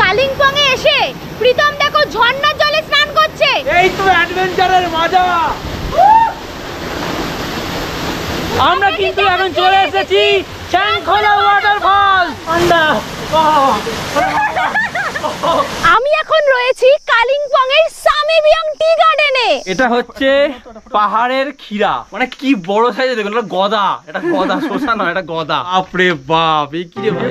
কালিম্পং এ এসে প্রীতম দেখো ঝর্ণার জলে স্নান করছে। এই তো অ্যাডভেঞ্চারের মজা। আমরা কিন্তু এখন চলে এসেছি চ্যাংখোলা ওয়াটারফল। আমি এখন রয়েছি কালিম্পং এর সামিবিয়ং টি গার্ডেনে। এটা হচ্ছে পাহাড়ের ক্ষীরা, মানে কি বড় সাইজে দেখুন, এটা গদা, এটা গদা, শোষা নয়, এটা গদা। বাপরে বাপ, এই কি রে ভাই।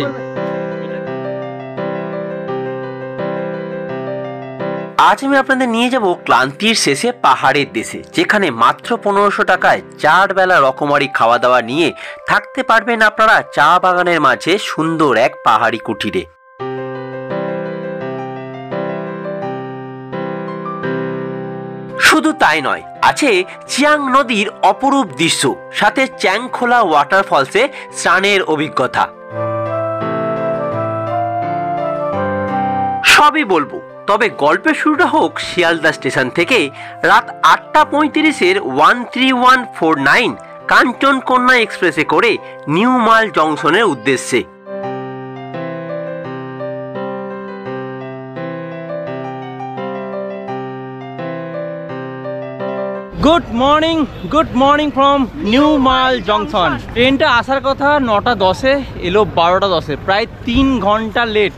আজ আমি আপনাদের নিয়ে যাব ক্লান্তির শেষে পাহাড়ের দেশে, যেখানে মাত্র 1500 টাকায় 4 বেলা রকমারি খাওয়া দাওয়া নিয়ে থাকতে পারবেন আপনারা চা বাগানের মাঝে সুন্দর এক পাহাড়ি কুটিরে। শুধু তাই নয়, আছে চিয়াং নদীর অপরূপ দৃশ্য, সাথে চ্যাংখোলা ওয়াটারফলসে স্নানের অভিজ্ঞতা। সবই বলবো, তবে গল্পের শুরুটা হোক শিয়ালদা স্টেশন থেকে রাত 8:35-এর 13149 কাঞ্চনকন্যা এক্সপ্রেসে করে নিউ মাল জংশনের উদ্দেশ্যে। Good morning from New Mal junction. ট্রেনটা আসার কথা 9:10-এ, এলো 12:10-এ, প্রায় 3 ঘন্টা লেট।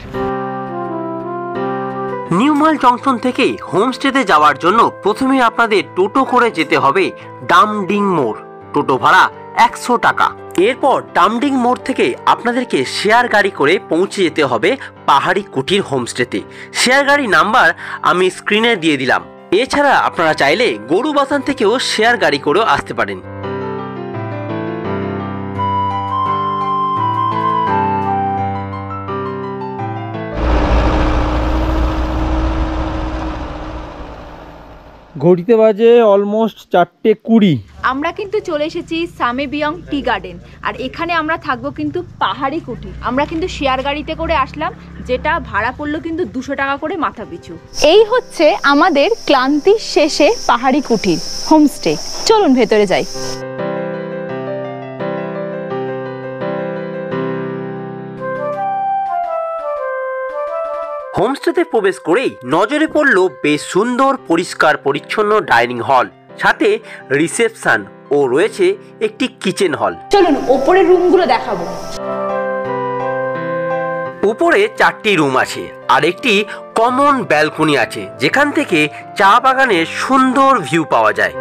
নিউ মাল জংশন থেকে হোমস্টেতে যাওয়ার জন্য প্রথমে আপনাদের টোটো করে যেতে হবে ডামডিং মোড়। টোটো ভাড়া 100 টাকা। এরপর ডামডিং মোড় থেকে আপনাদেরকে শেয়ার গাড়ি করে পৌঁছে যেতে হবে পাহাড়ি কুটির হোমস্টেতে। শেয়ার গাড়ি নাম্বার আমি স্ক্রিনে দিয়ে দিলাম। এছাড়া আপনারা চাইলে গরুবাথান থেকেও শেয়ার গাড়ি করেও আসতে পারেন। ঘড়িতে বাজে অলমোস্ট 4:20। আমরা কিন্তু চলে এসেছি সামিবিয়ং টি গার্ডেন, আর এখানে আমরা থাকবো কিন্তু পাহাড়ি কুটির। আমরা কিন্তু শেয়ার গাড়িতে করে আসলাম, যেটা ভাড়া পড়লো কিন্তু 200 টাকা করে মাথা পিছু। এই হচ্ছে আমাদের ক্লান্তির শেষে পাহাড়ি কুটির হোমস্টে। চলুন ভেতরে যাই। হোমস্টেতে প্রবেশ করেই নজরে পড়ল বেশ সুন্দর পরিষ্কার পরিচ্ছন্ন ডাইনিং হল, সাথে রিসেপশন ও রয়েছে একটি কিচেন হল। চলুন ওপরের রুমগুলো দেখাবো। উপরে 4টি রুম আছে আর একটি কমন ব্যালকনি আছে, যেখান থেকে চা বাগানের সুন্দর ভিউ পাওয়া যায়।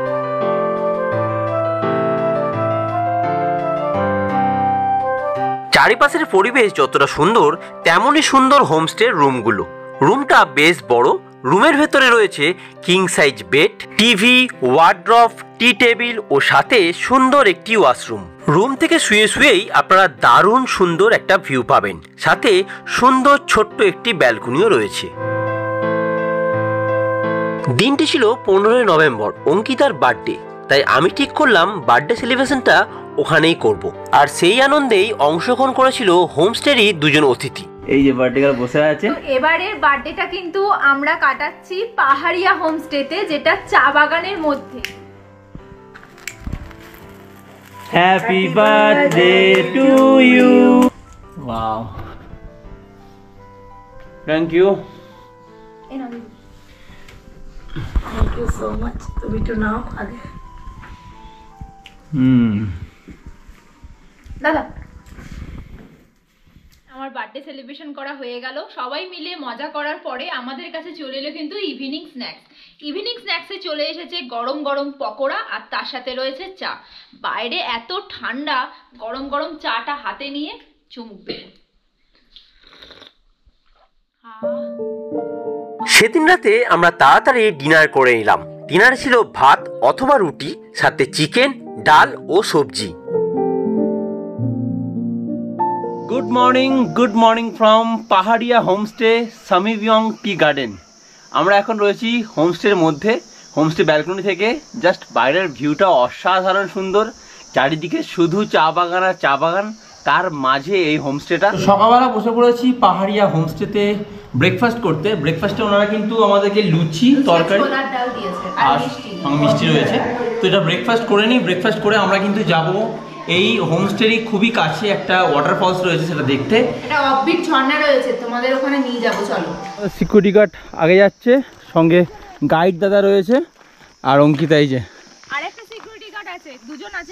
চারিপাশের পরিবেশ যতটা সুন্দর, তেমনই সুন্দর হোমস্টের রুমগুলো। রুমটা বেশ বড়। রুমের ভেতরে রয়েছে king size bed, TV, wardrobe, tea table ও সাথে সুন্দর একটি ওয়াশরুম। রুম থেকে শুয়ে শুয়েই আপনারা দারুণ সুন্দর একটা ভিউ পাবেন, সাথে সুন্দর ছোট্ট একটি ব্যালকনিও রয়েছে। দিনটি ছিল 15 নভেম্বর, অঙ্কিতার বার্থডে, তাই আমি ঠিক করলাম বার্থডে সেলিব্রেশনটা ওখানেই করব। আর সেই আনন্দেই অংশগ্রহণ করেছিল হোমস্টেরই 2জন অতিথি। এই যে বার্থডে গার্ল বসে আছে। এবারের বার্থডেটা কিন্তু আমরা কাটাচ্ছি পাহাড়িয়া হোমস্টেতে, যেটা চা বাগানের মধ্যে। Happy birthday to you. Wow, thank you. Thank you so much. তুমি তো নাও আগে। দাদা, আমার বার্থডে সেলিব্রেশন করা হয়ে গেল। সবাই মিলে মজা করার পরে আমাদের কাছে চলে এলো কিন্তু ইভিনিং স্ন্যাক্স। ইভিনিং স্ন্যাক্সে চলে এসেছে গরম গরম পকোড়া, আর তার সাথে রয়েছে চা। বাইরে এত ঠান্ডা, গরম গরম চাটা হাতে নিয়ে চুমুক দেব। সেদিন রাতে আমরা তাড়াতাড়ি ডিনার করে নিলাম। ডিনার ছিল ভাত অথবা রুটি, সাথে চিকেন, ডাল ও সবজি। Good morning from Paharia homestay Samabeong tea garden. আমরা এখন রয়েছি হোমস্টের মধ্যে। হোমস্টে ব্যালকনি থেকে জাস্ট বাইরের ভিউটা অসাধারণ সুন্দর। চারিদিকে শুধু চা বাগান আর চা বাগান, তার মাঝে এই হোমস্টেটা। সকালবেলা বসে পড়েছি পাহাড়িয়া হোমস্টেতে ব্রেকফাস্ট করতে। ব্রেকফাস্টে ওনারা কিন্তু আমাদেরকে লুচি, তরকারি আর মিষ্টি রয়েছে। তো এটা ব্রেকফাস্ট করে নিই। ব্রেকফাস্ট করে আমরা কিন্তু যাব এই হোমস্টেরই খুবই কাছে একটা ওয়াটারফলস রয়েছে, সেটা দেখতে। এটা অফবিট ঝর্ণা রয়েছে, তোমাদের ওখানে নিয়ে যাবো, চলো। সিকিউরিটি গার্ড আগে যাচ্ছে, সঙ্গে গাইড দাদা রয়েছে, আর অঙ্কিতা এই যে আরেকটা সিকিউরিটি গার্ড আছে, দুজন আছে।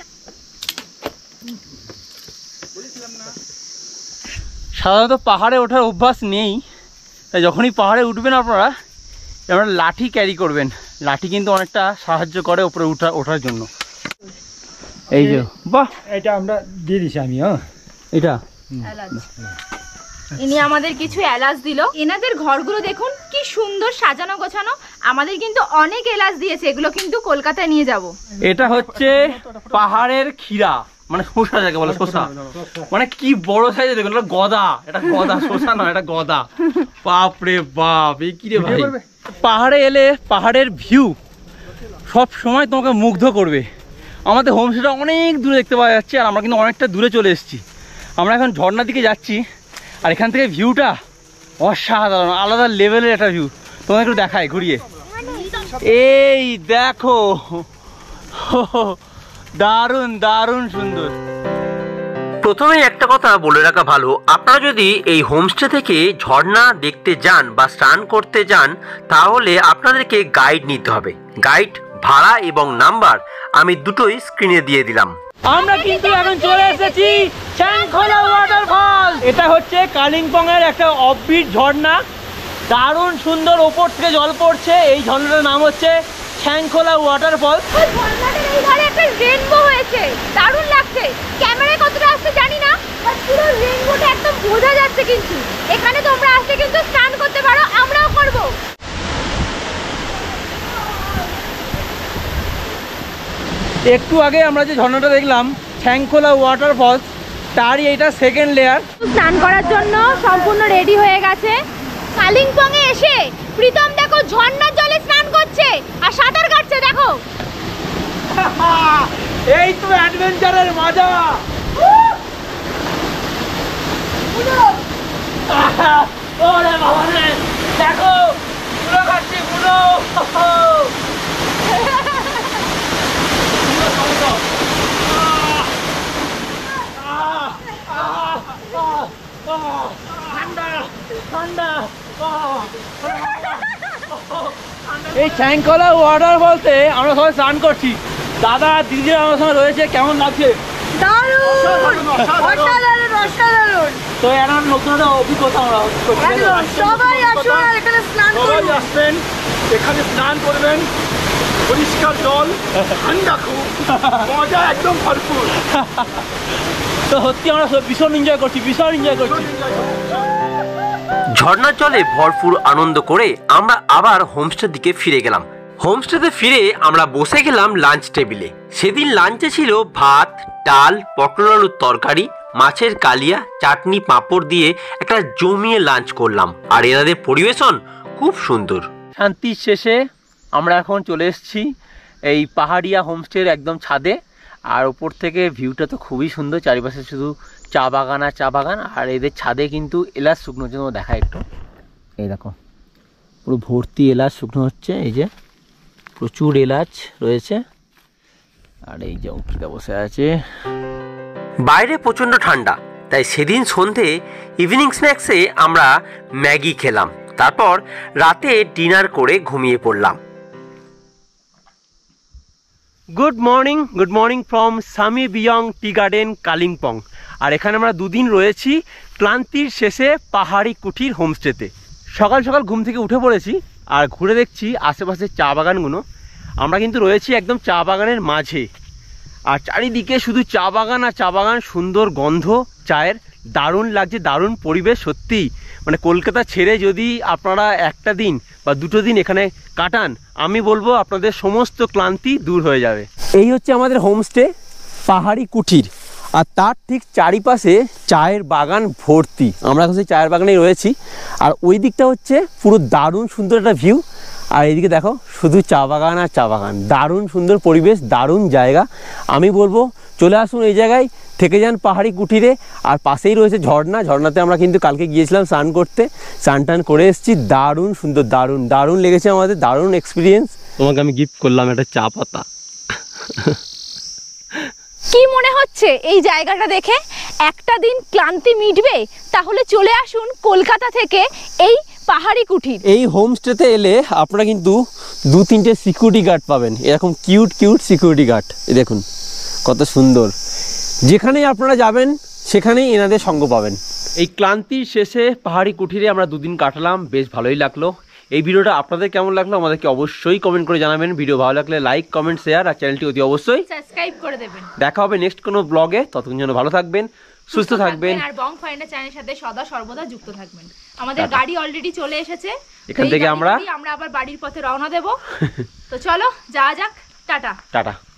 সাধারণত পাহাড়ে ওঠার অভ্যাস নেই, তাই যখনই পাহাড়ে উঠবেন আপনারা লাঠি ক্যারি করবেন। লাঠি কিন্তু অনেকটা সাহায্য করে উপরে ওঠার জন্য। এই যে বাহ, এটা আমরা দিয়ে দিছি আমি। এটা ইনি আমাদের কিছু এলাচ দিল। এনাদের ঘরগুলো দেখুন কি সুন্দর সাজানো গোছানো। আমাদের কিন্তু অনেক এলাচ দিয়েছে, এগুলো কিন্তু কলকাতায় নিয়ে যাব। এটা হচ্ছে পাহাড়ের ক্ষীরা, মানে শসা যাকে বলে, শসা মানে কি বড় সাইজে দেখুন, এটা গদা, এটা গদা, শসা নয়, এটা গদা। বাপ রে বাপ, এই কি রে ভাই। পাহাড়ে এলে পাহাড়ের ভিউ সব সময় তোমাকে মুগ্ধ করবে। আমাদের হোমস্টেটা অনেক দূরে দেখতে পাওয়া যাচ্ছে, আর আমরা কিন্তু অনেকটা দূরে চলে এসেছি। আমরা এখন ঝর্ণার দিকে যাচ্ছি, আর এখান থেকে ভিউটা অসাধারণ, আলাদা লেভেলের একটা ভিউ। তোমাকে একটু দেখায় ঘুরিয়ে, এই দেখো, দারুণ দারুণ সুন্দর। প্রথমে একটা কথা বলে রাখা ভালো, আপনারা যদি এই হোমস্টে থেকে ঝর্ণা দেখতে যান বা স্নান করতে যান, তাহলে আপনাদেরকে গাইড নিতে হবে। গাইড ভাড়া এবং নাম্বার আমি দুটোই স্ক্রিনে দিয়ে দিলাম। আমরা কিন্তু এখন চলে এসেছি চ্যাংখোলা ওয়াটারফল। এটা হচ্ছে কালিম্পং এর একটা অফবিট ঝর্ণা, দারুণ সুন্দর, ওপর থেকে জল পড়ছে। এই ঝর্ণাটার নাম হচ্ছে চ্যাংখোলা ওয়াটারফল। ওই ঝর্ণাটার এই ধারে একটা রেইনবো হয়েছে, দারুণ লাগছে। ক্যামেরায় কতটা আসছে জানি না, বাট পুরো রেইনবোটা একদম বোঝা যাচ্ছে। কিন্তু এখানে তোমরা আসলে কিন্তু স্নান করতে পারো, আমরাও করব। একটু আগে আমরা যে ঝর্ণাটা দেখলাম চ্যাংখোলা ওয়াটারফলস, তারই এটা সেকেন্ড লেয়ার। স্নান করার জন্য সম্পূর্ণ রেডি হয়ে গেছে। কালিম্পং এ এসে প্রীতম দেখো ঝর্ণার জলে স্নান করছে আর সাঁতার কাটছে, দেখো। এই তো অ্যাডভেঞ্চারের মজা। ওরে বাবা রে, দেখো পুরো কাটছে পুরো। এই চ্যাংখোলা ওয়াটারফলসে আমরা সবাই স্নান করছি। দাদা দিদি আমার সঙ্গে রয়েছে, কেমন লাগছে? তো এখন নতুন একটা অভিজ্ঞতা আমরা সবাই আসুন আর এখানে স্নান করুন। আসবেন, এখানে স্নান করবেন, পরিষ্কার জল, ঠান্ডা খুব মজা, একদম ভরপুর। তো সত্যি আমরা ভীষণ এনজয় করছি, ভীষণ এনজয় করছি। ঝর্ণার জলে ভরপুর আনন্দ করে আমরা আবার হোমস্টের দিকে ফিরে গেলাম। হোমস্টেতে ফিরে আমরা বসে গেলাম লাঞ্চ টেবিলে। সেদিন লাঞ্চে ছিল ভাত, ডাল, পটল আলুর তরকারি, মাছের কালিয়া, চাটনি, পাঁপড় দিয়ে একটা জমিয়ে লাঞ্চ করলাম। আর এনাদের পরিবেশন খুব সুন্দর। শান্তির শেষে আমরা এখন চলে এসেছি এই পাহাড়িয়া হোমস্টের একদম ছাদে। আর ওপর থেকে ভিউটা তো খুবই সুন্দর, চারিপাশে শুধু চা বাগান আর চা বাগান। আর এদের ছাদে কিন্তু এলাচ শুকনোর জন্য দেখায় একটু, এই দেখো পুরো ভর্তি এলাচ শুকনো হচ্ছে। এই যে প্রচুর এলাচ রয়েছে, আর এই যে অঙ্কিতা বসে আছে। বাইরে প্রচণ্ড ঠান্ডা, তাই সেদিন সন্ধে ইভিনিং স্ন্যাক্সে আমরা ম্যাগি খেলাম। তারপর রাতে ডিনার করে ঘুমিয়ে পড়লাম। Good morning from Samabeong tea garden Kalimpong. আর এখানে আমরা দুদিন রয়েছি ক্লান্তির শেষে পাহাড়ি কুঠির হোমস্টেতে। সকাল সকাল ঘুম থেকে উঠে পড়েছি আর ঘুরে দেখছি আশেপাশের চা বাগানগুলো। আমরা কিন্তু রয়েছি একদম চা বাগানের মাঝে, আর চারিদিকে শুধু চা বাগান আর চা বাগান, সুন্দর গন্ধ চায়ের, দারুণ লাগছে, দারুণ পরিবেশ। সত্যি মানে কলকাতা ছেড়ে যদি আপনারা একটা দিন বা দুটো দিন এখানে কাটান, আমি বলবো আপনাদের সমস্ত ক্লান্তি দূর হয়ে যাবে। এই হচ্ছে আমাদের হোমস্টে পাহাড়ি কুঠির, আর তার ঠিক চারিপাশে চায়ের বাগান ভর্তি। আমরা এখন সেই চায়ের বাগানেই রয়েছি, আর ওই দিকটা হচ্ছে পুরো দারুণ সুন্দর একটা ভিউ। আর এইদিকে দেখো শুধু চা বাগান আর চা বাগান, দারুণ সুন্দর পরিবেশ, দারুণ জায়গা। আমি বলবো চলে আসুন এই জায়গায়, থেকে যান পাহাড়ি কুঠিরে। আর পাশেই রয়েছে ঝর্ণা, ঝর্ণাতে আমরা কিন্তু কালকে গিয়েছিলাম স্নান করতে, স্নান টান করে এসেছি। দারুণ সুন্দর, দারুণ দারুণ লেগেছে আমাদের, দারুণ এক্সপিরিয়েন্স। তোমাকে আমি গিফট করলাম একটা চা পাতা। কি মনে হচ্ছে এই জায়গাটা দেখে? একটা দিন ক্লান্তি মিটবে? তাহলে চলে আসুন কলকাতা থেকে এই পাহাড়ি কুঠির। এই হোমস্টেতে এলে আপনারা কিন্তু 2-3টে সিকিউরিটি গার্ড পাবেন, এরকম কিউট কিউট সিকিউরিটি গার্ড। এই দেখুন কত সুন্দর, যেখানেই আপনারা যাবেন সেখানেই এনাদের সঙ্গ পাবেন। এই ক্লান্তির শেষে পাহাড়ি কুঠিরে আমরা 2 দিন কাটালাম, বেশ ভালোই লাগলো। এই ভিডিওটা আপনাদের কেমন লাগলো আমাদেরকে অবশ্যই কমেন্ট করে জানাবেন। ভিডিও ভালো লাগলে লাইক, কমেন্ট, শেয়ার আর চ্যানেলটি অতি অবশ্যই সাবস্ক্রাইব করে দেবেন। দেখা হবে নেক্সট কোনো ব্লগে, ততক্ষণ যেন ভালো থাকবেন, সুস্থ থাকবেন আর বং ফাইন্ডার চ্যানেলের সাথে সদা সর্বদা যুক্ত থাকবেন। আমাদের গাড়ি অলরেডি চলে এসেছে, এখান থেকে আমরা আবার বাড়ির পথে রওনা দেব। তো চলো যাওয়া যাক, টাটা টাটা।